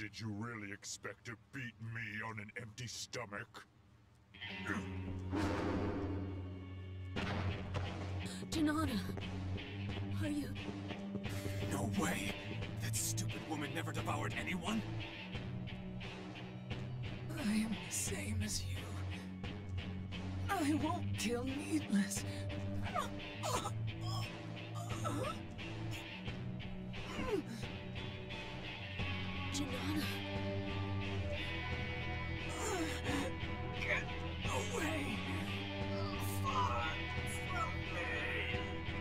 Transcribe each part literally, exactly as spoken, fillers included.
Did you really expect to beat me on an empty stomach? Janana, are you... No way! That stupid woman never devoured anyone? I am the same as you. I won't kill needless. Janana... Get away! Far from me!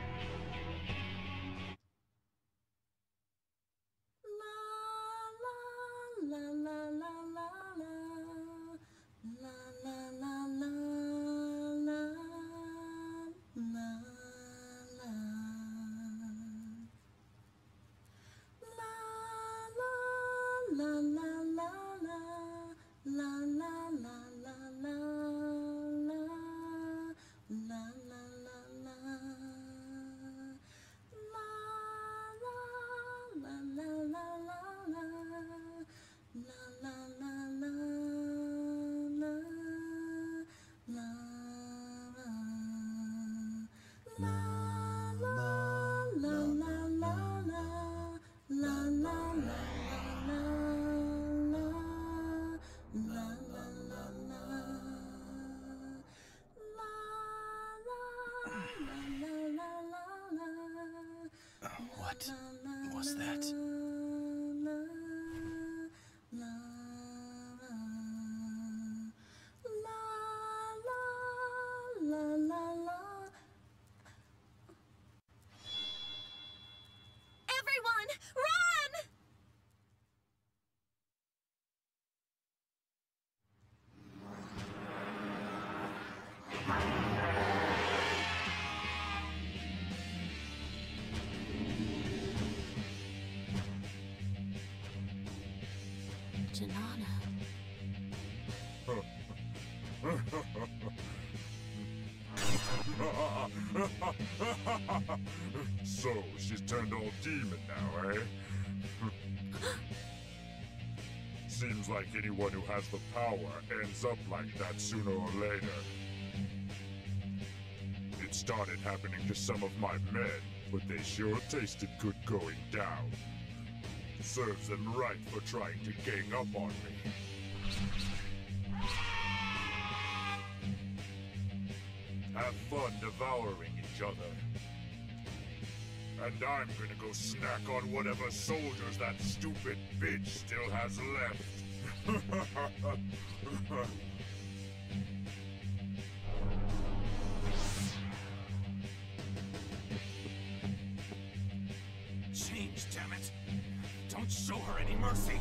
La la la la la la la la la la la la la la la la What was that? Everyone, run! Janana. So, she's turned all demon now, eh? Seems like anyone who has the power ends up like that sooner or later. It started happening to some of my men, but they sure tasted good going down. Serves them right for trying to gang up on me. Have fun devouring each other. And I'm gonna go snack on whatever soldiers that stupid bitch still has left. Change, damn it! Don't show her any mercy!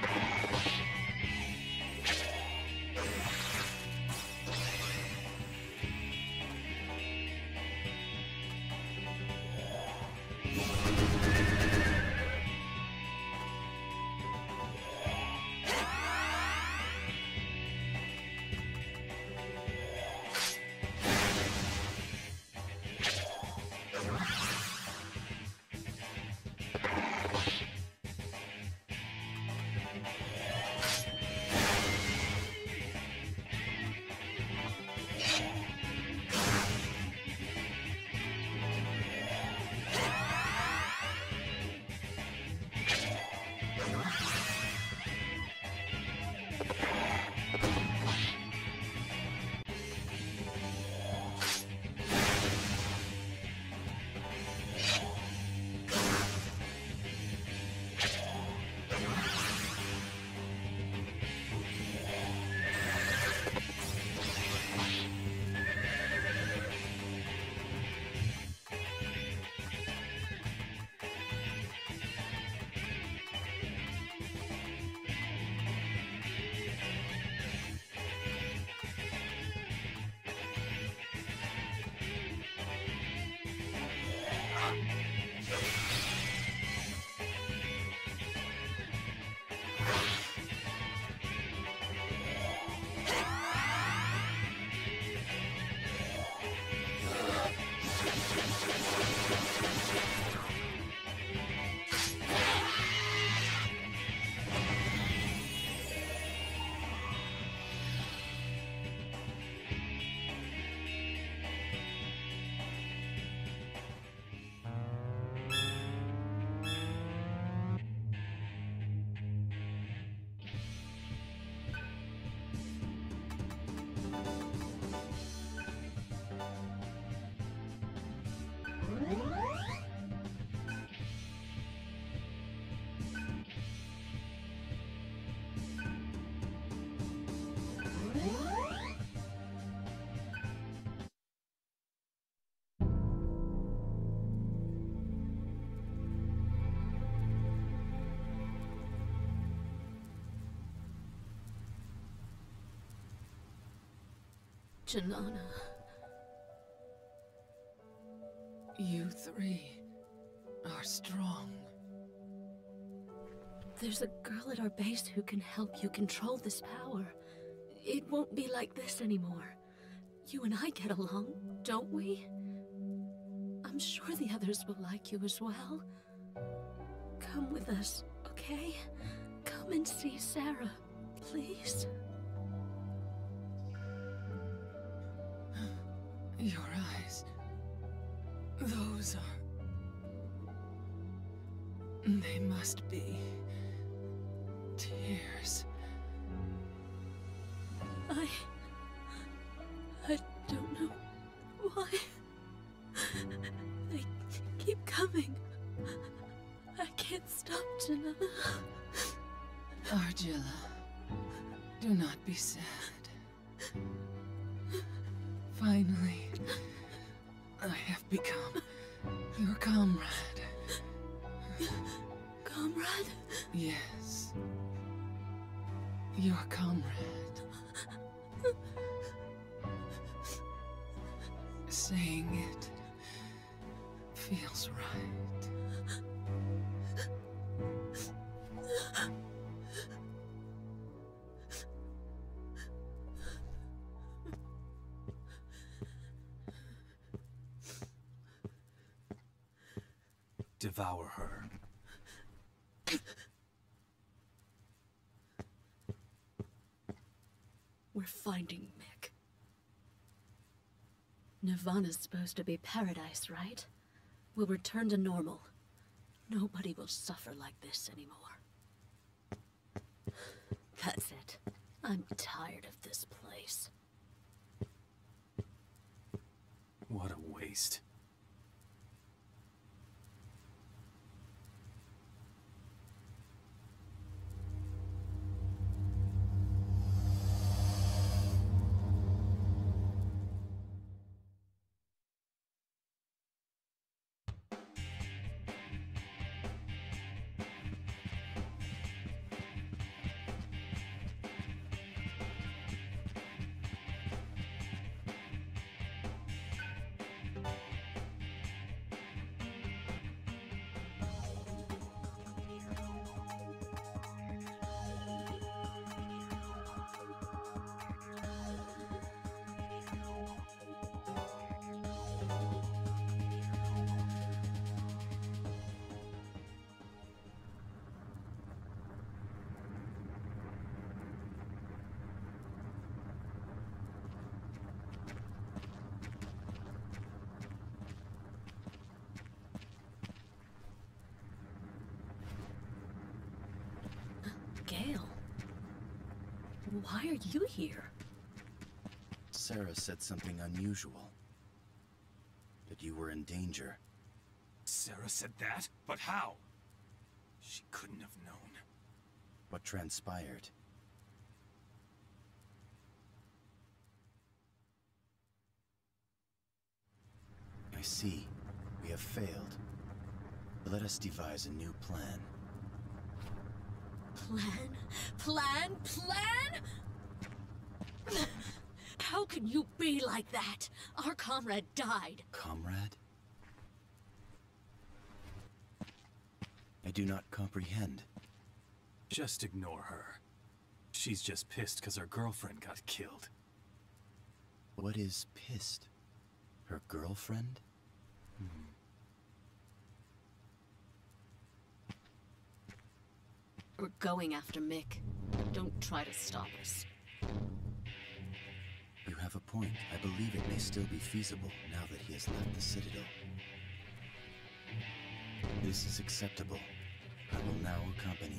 Janana. You three are strong. There's a girl at our base who can help you control this power. It won't be like this anymore. You and I get along, don't we? I'm sure the others will like you as well. Come with us, okay? Come and see Sarah, please. Your eyes. Those are... They must be... tears. I... I don't know why. They keep coming. I can't stop, Janana. Argilla, do not be sad. Finally, I have become your comrade. Comrade? Yes. Your comrade. Saying it feels right. Devour her. We're finding Mick. Nirvana's supposed to be paradise, right? We'll return to normal. Nobody will suffer like this anymore. That's it. I'm tired of this place. What a waste. Why are you here? Sarah said something unusual. That you were in danger. Sarah said that? But how? She couldn't have known. What transpired? I see. We have failed. Let us devise a new plan. Plan? Plan? Plan? How can you be like that? Our comrade died. Comrade? I do not comprehend. Just ignore her. She's just pissed because her girlfriend got killed. What is pissed? Her girlfriend? Hmm. We're going after Mick. Don't try to stop us. You have a point. I believe it may still be feasible now that he has left the Citadel. This is acceptable. I will now accompany